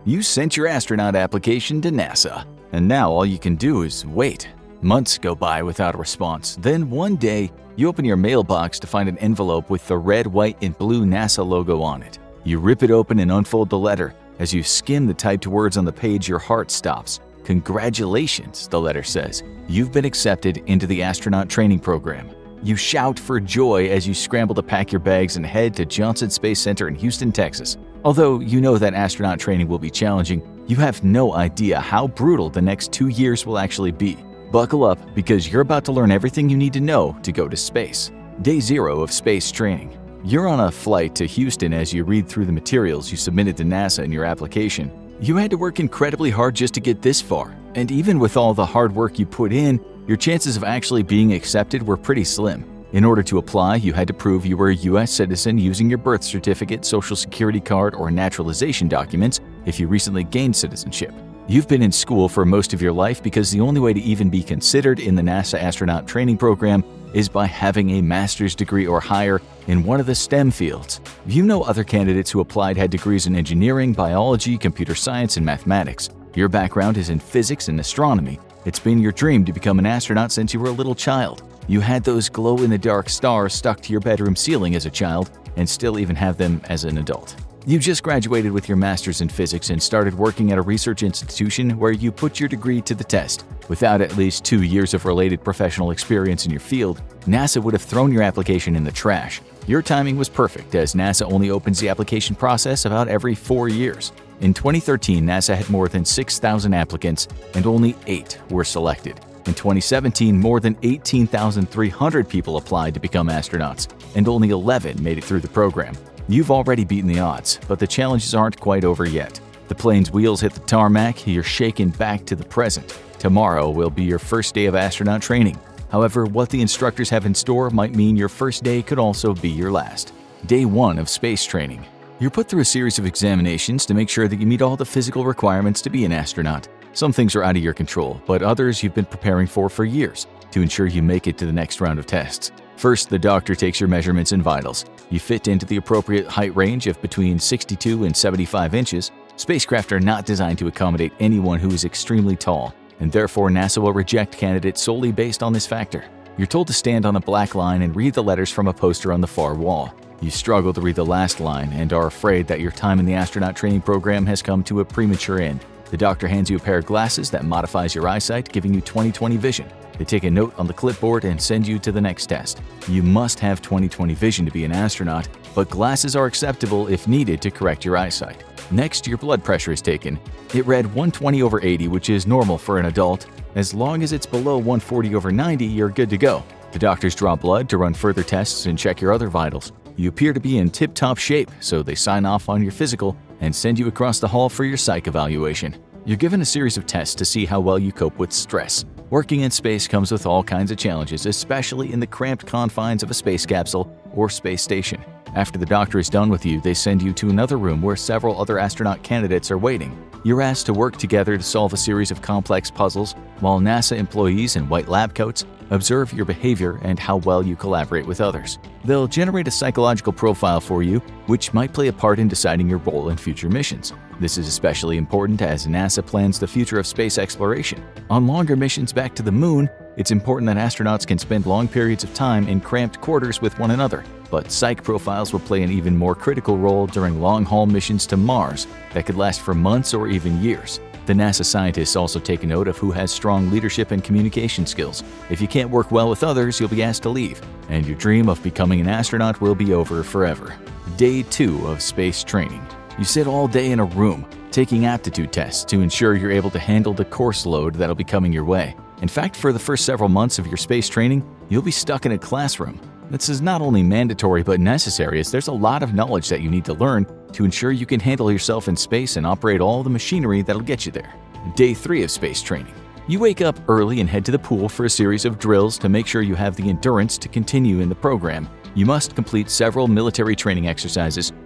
You sent your astronaut application to NASA, and now all you can do is wait. Months go by without a response. Then one day, you open your mailbox to find an envelope with the red, white, and blue NASA logo on it. You rip it open and unfold the letter. As you skim the typed words on the page, your heart stops. "Congratulations," the letter says. "You've been accepted into the astronaut training program." You shout for joy as you scramble to pack your bags and head to Johnson Space Center in Houston, Texas. Although you know that astronaut training will be challenging, you have no idea how brutal the next 2 years will actually be. Buckle up, because you're about to learn everything you need to know to go to space. Day 0 of space training. You're on a flight to Houston as you read through the materials you submitted to NASA in your application. You had to work incredibly hard just to get this far, and even with all the hard work you put in, your chances of actually being accepted were pretty slim. In order to apply, you had to prove you were a U.S. citizen using your birth certificate, social security card, or naturalization documents if you recently gained citizenship. You've been in school for most of your life because the only way to even be considered in the NASA astronaut training program is by having a master's degree or higher in one of the STEM fields. You know other candidates who applied had degrees in engineering, biology, computer science, and mathematics. Your background is in physics and astronomy. It's been your dream to become an astronaut since you were a little child. You had those glow-in-the-dark stars stuck to your bedroom ceiling as a child and still even have them as an adult. You just graduated with your master's in physics and started working at a research institution where you put your degree to the test. Without at least 2 years of related professional experience in your field, NASA would have thrown your application in the trash. Your timing was perfect, as NASA only opens the application process about every 4 years. In 2013, NASA had more than 6,000 applicants and only 8 were selected. In 2017, more than 18,300 people applied to become astronauts, and only 11 made it through the program. You've already beaten the odds, but the challenges aren't quite over yet. The plane's wheels hit the tarmac, you're shaken back to the present. Tomorrow will be your first day of astronaut training. However, what the instructors have in store might mean your first day could also be your last. Day 1 of space training. You're put through a series of examinations to make sure that you meet all the physical requirements to be an astronaut. Some things are out of your control, but others you've been preparing for years to ensure you make it to the next round of tests. First, the doctor takes your measurements and vitals. You fit into the appropriate height range of between 62 and 75 inches. Spacecraft are not designed to accommodate anyone who is extremely tall, and therefore NASA will reject candidates solely based on this factor. You're told to stand on a black line and read the letters from a poster on the far wall. You struggle to read the last line and are afraid that your time in the astronaut training program has come to a premature end. The doctor hands you a pair of glasses that modifies your eyesight, giving you 20/20 vision. They take a note on the clipboard and send you to the next test. You must have 20/20 vision to be an astronaut, but glasses are acceptable if needed to correct your eyesight. Next, your blood pressure is taken. It read 120/80, which is normal for an adult. As long as it's below 140/90, you're good to go. The doctors draw blood to run further tests and check your other vitals. You appear to be in tip-top shape, so they sign off on your physical and send you across the hall for your psych evaluation. You're given a series of tests to see how well you cope with stress. Working in space comes with all kinds of challenges, especially in the cramped confines of a space capsule or space station. After the doctor is done with you, they send you to another room where several other astronaut candidates are waiting. You're asked to work together to solve a series of complex puzzles, while NASA employees in white lab coats observe your behavior and how well you collaborate with others. They'll generate a psychological profile for you, which might play a part in deciding your role in future missions. This is especially important as NASA plans the future of space exploration. On longer missions back to the moon, it's important that astronauts can spend long periods of time in cramped quarters with one another. But psych profiles will play an even more critical role during long-haul missions to Mars that could last for months or even years. The NASA scientists also take a note of who has strong leadership and communication skills. If you can't work well with others, you'll be asked to leave, and your dream of becoming an astronaut will be over forever. Day 2 of space training. You sit all day in a room, taking aptitude tests to ensure you're able to handle the course load that'll be coming your way. In fact, for the first several months of your space training, you'll be stuck in a classroom. This is not only mandatory but necessary, as there's a lot of knowledge that you need to learn to ensure you can handle yourself in space and operate all the machinery that'll get you there. Day 3 of space training. You wake up early and head to the pool for a series of drills to make sure you have the endurance to continue in the program. You must complete several military training exercises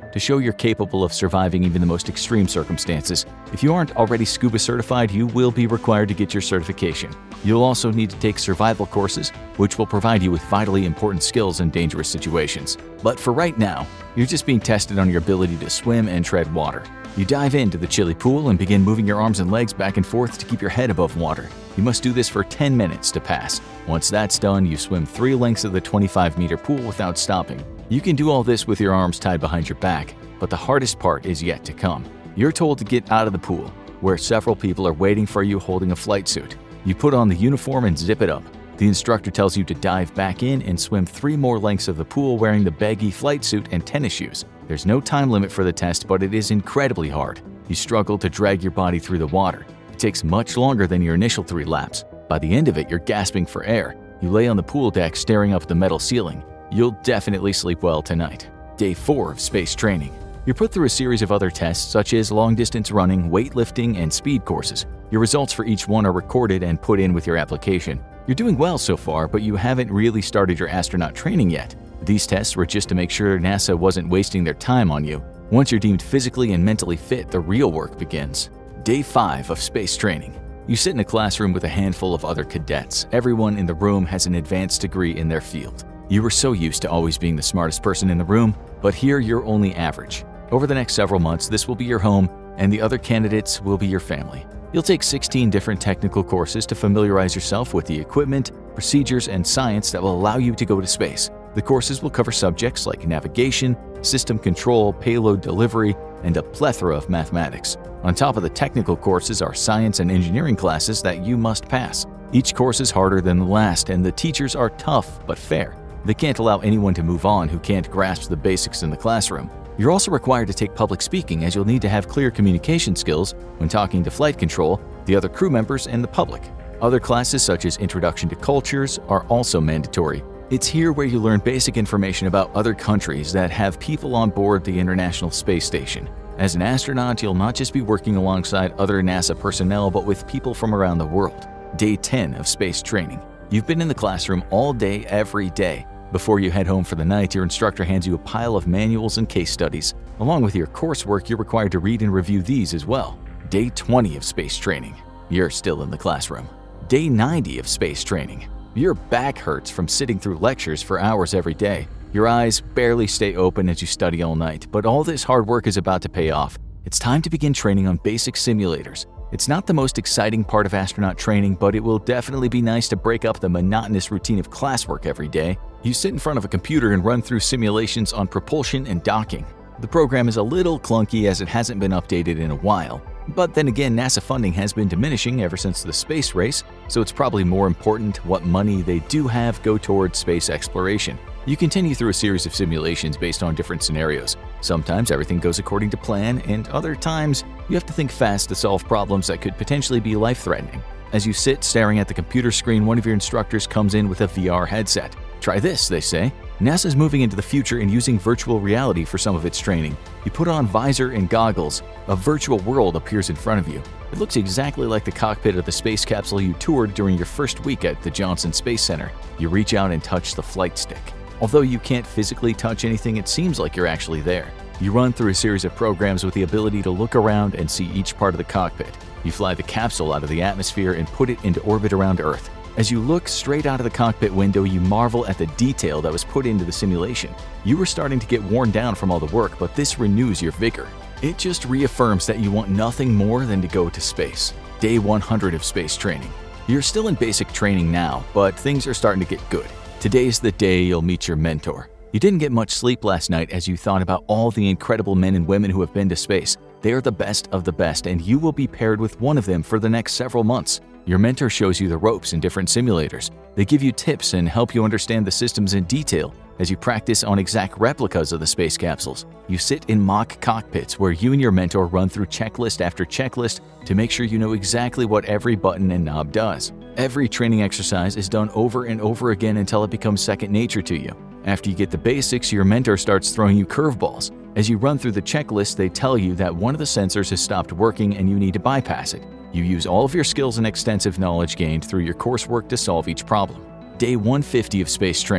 to show you're capable of surviving even the most extreme circumstances. If you aren't already scuba certified, you will be required to get your certification. You'll also need to take survival courses, which will provide you with vitally important skills in dangerous situations. But for right now, you're just being tested on your ability to swim and tread water. You dive into the chilly pool and begin moving your arms and legs back and forth to keep your head above water. You must do this for 10 minutes to pass. Once that's done, you swim 3 lengths of the 25-meter pool without stopping. You can do all this with your arms tied behind your back, but the hardest part is yet to come. You're told to get out of the pool, where several people are waiting for you holding a flight suit. You put on the uniform and zip it up. The instructor tells you to dive back in and swim 3 more lengths of the pool wearing the baggy flight suit and tennis shoes. There's no time limit for the test, but it is incredibly hard. You struggle to drag your body through the water. It takes much longer than your initial 3 laps. By the end of it, you're gasping for air. You lay on the pool deck staring up at the metal ceiling. You'll definitely sleep well tonight. Day 4 of space training. You're put through a series of other tests such as long-distance running, weightlifting, and speed courses. Your results for each one are recorded and put in with your application. You're doing well so far, but you haven't really started your astronaut training yet. These tests were just to make sure NASA wasn't wasting their time on you. Once you're deemed physically and mentally fit, the real work begins. Day 5 of space training. You sit in a classroom with a handful of other cadets. Everyone in the room has an advanced degree in their field. You were so used to always being the smartest person in the room, but here you're only average. Over the next several months, this will be your home, and the other candidates will be your family. You'll take 16 different technical courses to familiarize yourself with the equipment, procedures, and science that will allow you to go to space. The courses will cover subjects like navigation, system control, payload delivery, and a plethora of mathematics. On top of the technical courses are science and engineering classes that you must pass. Each course is harder than the last, and the teachers are tough but fair. They can't allow anyone to move on who can't grasp the basics in the classroom. You're also required to take public speaking, as you'll need to have clear communication skills when talking to flight control, the other crew members, and the public. Other classes such as Introduction to Cultures are also mandatory. It's here where you learn basic information about other countries that have people on board the International Space Station. As an astronaut, you'll not just be working alongside other NASA personnel, but with people from around the world. Day 10 of space training. You've been in the classroom all day, every day. Before you head home for the night, your instructor hands you a pile of manuals and case studies. Along with your coursework, you're required to read and review these as well. Day 20 of space training. You're still in the classroom. Day 90 of space training. Your back hurts from sitting through lectures for hours every day. Your eyes barely stay open as you study all night, but all this hard work is about to pay off. It's time to begin training on basic simulators. It's not the most exciting part of astronaut training, but it will definitely be nice to break up the monotonous routine of classwork every day. You sit in front of a computer and run through simulations on propulsion and docking. The program is a little clunky as it hasn't been updated in a while. But then again, NASA funding has been diminishing ever since the space race, so it's probably more important what money they do have go towards space exploration. You continue through a series of simulations based on different scenarios. Sometimes everything goes according to plan, and other times you have to think fast to solve problems that could potentially be life-threatening. As you sit staring at the computer screen, one of your instructors comes in with a VR headset. Try this, they say. NASA's moving into the future and using virtual reality for some of its training. You put on visor and goggles. A virtual world appears in front of you. It looks exactly like the cockpit of the space capsule you toured during your first week at the Johnson Space Center. You reach out and touch the flight stick. Although you can't physically touch anything, it seems like you're actually there. You run through a series of programs with the ability to look around and see each part of the cockpit. You fly the capsule out of the atmosphere and put it into orbit around Earth. As you look straight out of the cockpit window, you marvel at the detail that was put into the simulation. You were starting to get worn down from all the work, but this renews your vigor. It just reaffirms that you want nothing more than to go to space. Day 100 of space training. You're still in basic training now, but things are starting to get good. Today's the day you'll meet your mentor. You didn't get much sleep last night as you thought about all the incredible men and women who have been to space. They are the best of the best, and you will be paired with one of them for the next several months. Your mentor shows you the ropes in different simulators. They give you tips and help you understand the systems in detail as you practice on exact replicas of the space capsules. You sit in mock cockpits where you and your mentor run through checklist after checklist to make sure you know exactly what every button and knob does. Every training exercise is done over and over again until it becomes second nature to you. After you get the basics, your mentor starts throwing you curveballs. As you run through the checklist, they tell you that one of the sensors has stopped working and you need to bypass it. You use all of your skills and extensive knowledge gained through your coursework to solve each problem. Day 150 of space training.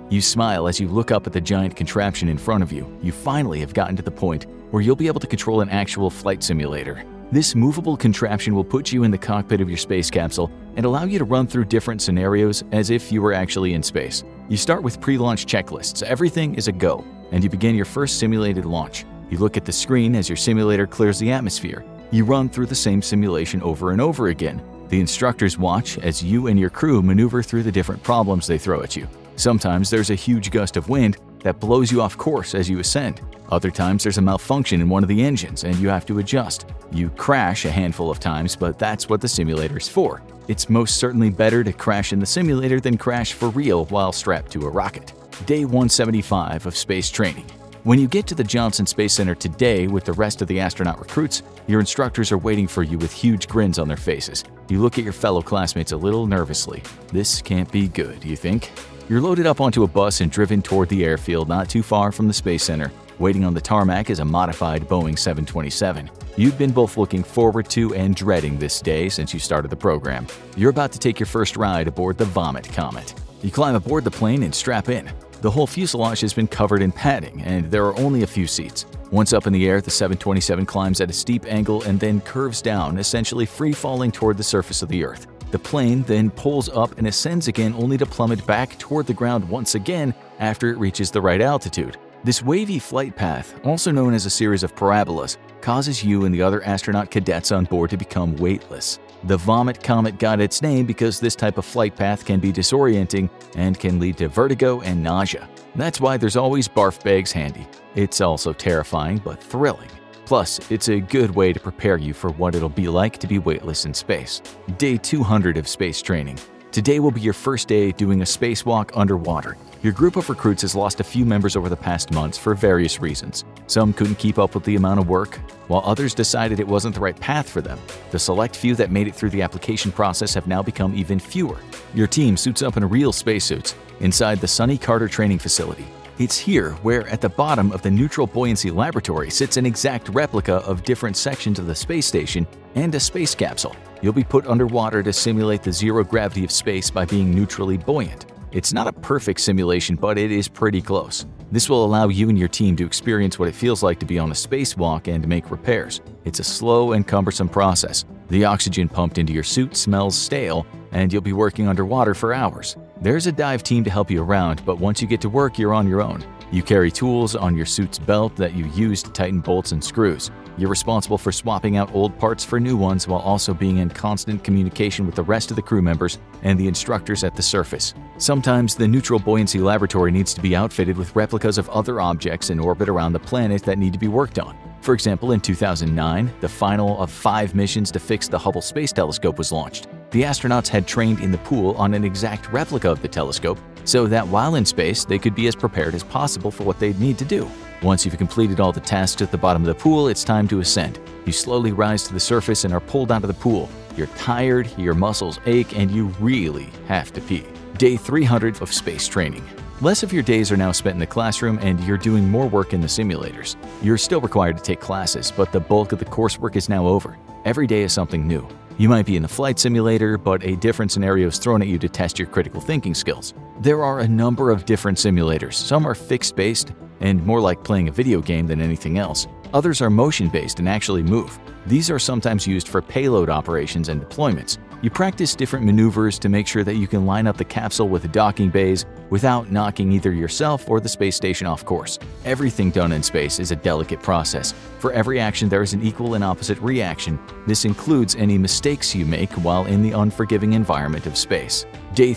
You smile as you look up at the giant contraption in front of you. You finally have gotten to the point where you'll be able to control an actual flight simulator. This movable contraption will put you in the cockpit of your space capsule and allow you to run through different scenarios as if you were actually in space. You start with pre-launch checklists. Everything is a go, and you begin your first simulated launch. You look at the screen as your simulator clears the atmosphere. You run through the same simulation over and over again. The instructors watch as you and your crew maneuver through the different problems they throw at you. Sometimes there's a huge gust of wind that blows you off course as you ascend. Other times there's a malfunction in one of the engines and you have to adjust. You crash a handful of times, but that's what the simulator is for. It's most certainly better to crash in the simulator than crash for real while strapped to a rocket. Day 175 of space training. When you get to the Johnson Space Center today with the rest of the astronaut recruits, your instructors are waiting for you with huge grins on their faces. You look at your fellow classmates a little nervously. This can't be good, you think? You're loaded up onto a bus and driven toward the airfield not too far from the Space Center. Waiting on the tarmac is a modified Boeing 727. You've been both looking forward to and dreading this day since you started the program. You're about to take your first ride aboard the Vomit Comet. You climb aboard the plane and strap in. The whole fuselage has been covered in padding, and there are only a few seats. Once up in the air, the 727 climbs at a steep angle and then curves down, essentially free-falling toward the surface of the Earth. The plane then pulls up and ascends again, only to plummet back toward the ground once again after it reaches the right altitude. This wavy flight path, also known as a series of parabolas, causes you and the other astronaut cadets on board to become weightless. The Vomit Comet got its name because this type of flight path can be disorienting and can lead to vertigo and nausea. That's why there's always barf bags handy. It's also terrifying but thrilling. Plus, it's a good way to prepare you for what it'll be like to be weightless in space. Day 200 of space training. Today will be your first day doing a spacewalk underwater. Your group of recruits has lost a few members over the past months for various reasons. Some couldn't keep up with the amount of work, while others decided it wasn't the right path for them. The select few that made it through the application process have now become even fewer. Your team suits up in real spacesuits inside the Sonny Carter Training Facility. It's here where, at the bottom of the Neutral Buoyancy Laboratory, sits an exact replica of different sections of the space station and a space capsule. You'll be put underwater to simulate the zero gravity of space by being neutrally buoyant. It's not a perfect simulation, but it is pretty close. This will allow you and your team to experience what it feels like to be on a spacewalk and make repairs. It's a slow and cumbersome process. The oxygen pumped into your suit smells stale, and you'll be working underwater for hours. There's a dive team to help you around, but once you get to work, you're on your own. You carry tools on your suit's belt that you use to tighten bolts and screws. You're responsible for swapping out old parts for new ones while also being in constant communication with the rest of the crew members and the instructors at the surface. Sometimes the Neutral Buoyancy Laboratory needs to be outfitted with replicas of other objects in orbit around the planet that need to be worked on. For example, in 2009, the final of 5 missions to fix the Hubble Space Telescope was launched. The astronauts had trained in the pool on an exact replica of the telescope so that while in space, they could be as prepared as possible for what they'd need to do. Once you've completed all the tasks at the bottom of the pool, it's time to ascend. You slowly rise to the surface and are pulled out of the pool. You're tired, your muscles ache, and you really have to pee. Day 300 of space training. Less of your days are now spent in the classroom and you're doing more work in the simulators. You're still required to take classes, but the bulk of the coursework is now over. Every day is something new. You might be in a flight simulator, but a different scenario is thrown at you to test your critical thinking skills. There are a number of different simulators. Some are fixed-based and more like playing a video game than anything else. Others are motion-based and actually move. These are sometimes used for payload operations and deployments. You practice different maneuvers to make sure that you can line up the capsule with the docking bays without knocking either yourself or the space station off course. Everything done in space is a delicate process. For every action, there is an equal and opposite reaction. This includes any mistakes you make while in the unforgiving environment of space. Day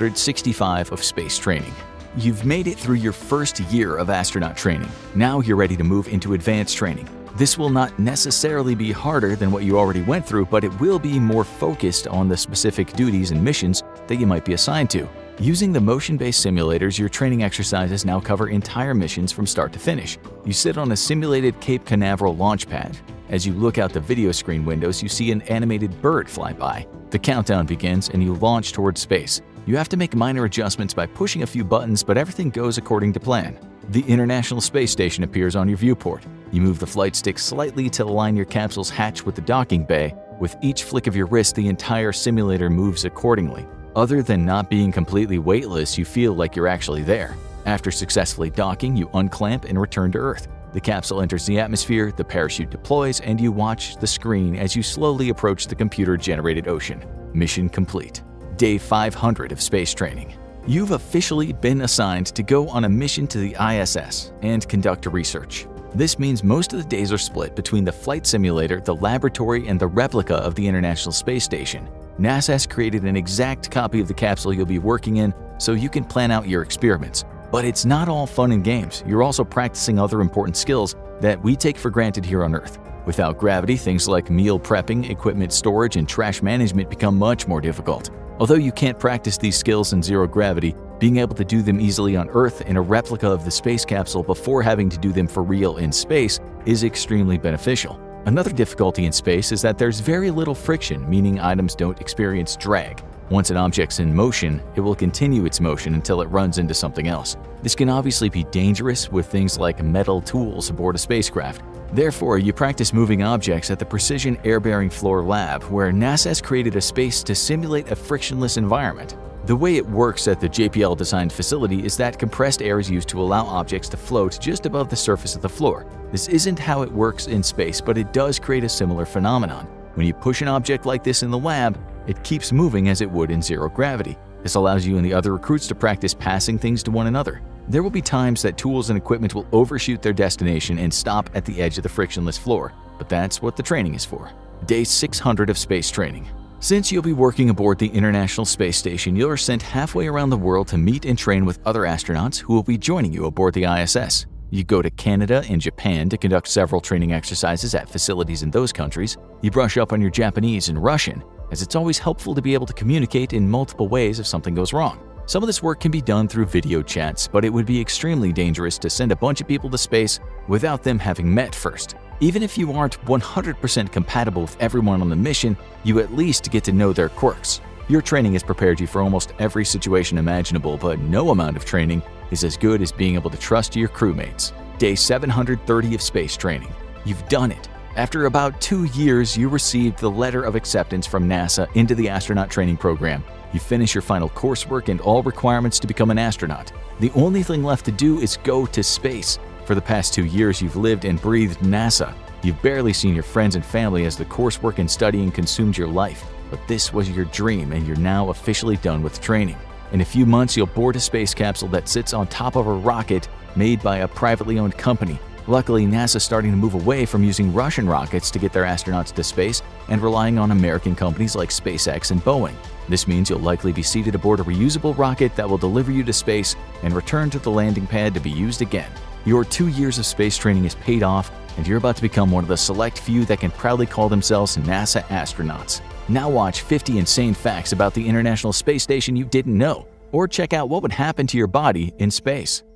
365 of space training. You've made it through your first year of astronaut training. Now you're ready to move into advanced training. This will not necessarily be harder than what you already went through, but it will be more focused on the specific duties and missions that you might be assigned to. Using the motion-based simulators, your training exercises now cover entire missions from start to finish. You sit on a simulated Cape Canaveral launch pad. As you look out the video screen windows, you see an animated bird fly by. The countdown begins and you launch towards space. You have to make minor adjustments by pushing a few buttons, but everything goes according to plan. The International Space Station appears on your viewport. You move the flight stick slightly to align your capsule's hatch with the docking bay. With each flick of your wrist, the entire simulator moves accordingly. Other than not being completely weightless, you feel like you're actually there. After successfully docking, you unclamp and return to Earth. The capsule enters the atmosphere, the parachute deploys, and you watch the screen as you slowly approach the computer-generated ocean. Mission complete. Day 500 of space training. You've officially been assigned to go on a mission to the ISS and conduct research. This means most of the days are split between the flight simulator, the laboratory, and the replica of the International Space Station. NASA has created an exact copy of the capsule you'll be working in so you can plan out your experiments. But it's not all fun and games. You're also practicing other important skills that we take for granted here on Earth. Without gravity, things like meal prepping, equipment storage, and trash management become much more difficult. Although you can't practice these skills in zero gravity, being able to do them easily on Earth in a replica of the space capsule before having to do them for real in space is extremely beneficial. Another difficulty in space is that there's very little friction, meaning items don't experience drag. Once an object's in motion, it will continue its motion until it runs into something else. This can obviously be dangerous with things like metal tools aboard a spacecraft. Therefore, you practice moving objects at the Precision Air-Bearing Floor Lab, where NASA has created a space to simulate a frictionless environment. The way it works at the JPL-designed facility is that compressed air is used to allow objects to float just above the surface of the floor. This isn't how it works in space, but it does create a similar phenomenon. When you push an object like this in the lab, it keeps moving as it would in zero gravity. This allows you and the other recruits to practice passing things to one another. There will be times that tools and equipment will overshoot their destination and stop at the edge of the frictionless floor, but that's what the training is for. Day 600 of space training. Since you'll be working aboard the International Space Station, you are sent halfway around the world to meet and train with other astronauts who will be joining you aboard the ISS. You go to Canada and Japan to conduct several training exercises at facilities in those countries. You brush up on your Japanese and Russian, as it's always helpful to be able to communicate in multiple ways if something goes wrong. Some of this work can be done through video chats, but it would be extremely dangerous to send a bunch of people to space without them having met first. Even if you aren't 100% compatible with everyone on the mission, you at least get to know their quirks. Your training has prepared you for almost every situation imaginable, but no amount of training is as good as being able to trust your crewmates. Day 730 of space training. You've done it. After about 2 years, you received the letter of acceptance from NASA into the astronaut training program. You finish your final coursework and all requirements to become an astronaut. The only thing left to do is go to space. For the past 2 years, you've lived and breathed NASA. You've barely seen your friends and family as the coursework and studying consumed your life. But this was your dream, and you're now officially done with training. In a few months, you'll board a space capsule that sits on top of a rocket made by a privately owned company. Luckily, NASA's starting to move away from using Russian rockets to get their astronauts to space and relying on American companies like SpaceX and Boeing. This means you'll likely be seated aboard a reusable rocket that will deliver you to space and return to the landing pad to be used again. Your 2 years of space training is paid off, and you're about to become one of the select few that can proudly call themselves NASA astronauts. Now watch 50 insane facts about the International Space Station you didn't know, or check out what would happen to your body in space.